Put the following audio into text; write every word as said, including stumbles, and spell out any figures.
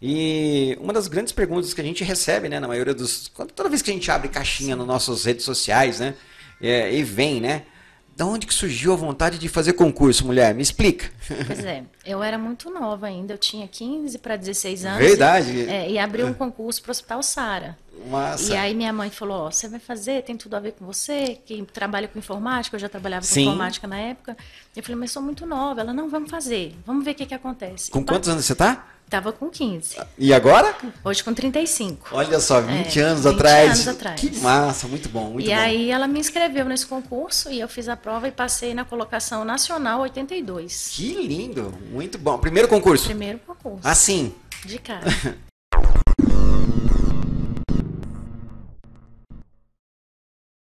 E uma das grandes perguntas que a gente recebe, né, na maioria dos... quando- Toda vez que a gente abre caixinha nas nossas redes sociais, né, é, e vem, né, da onde que surgiu a vontade de fazer concurso, mulher? Me explica. Pois é, eu era muito nova ainda, eu tinha quinze para dezesseis anos. Verdade. E, é, e abri um concurso para o Hospital Sara. Massa. E aí minha mãe falou, ó, você vai fazer, tem tudo a ver com você, que trabalha com informática, eu já trabalhava com Sim. informática na época. Eu falei, mas sou muito nova. Ela, não, vamos fazer, vamos ver o que, que acontece. Com E quantos anos você tá? Tava com quinze. E agora? Hoje com trinta e cinco. Olha só, vinte É, anos vinte atrás. anos atrás. Que massa, muito bom, muito e bom. aí ela me inscreveu nesse concurso e eu fiz a prova e passei na colocação nacional oitenta e dois. Que lindo, muito bom. Primeiro concurso? Primeiro concurso. Assim. De cara.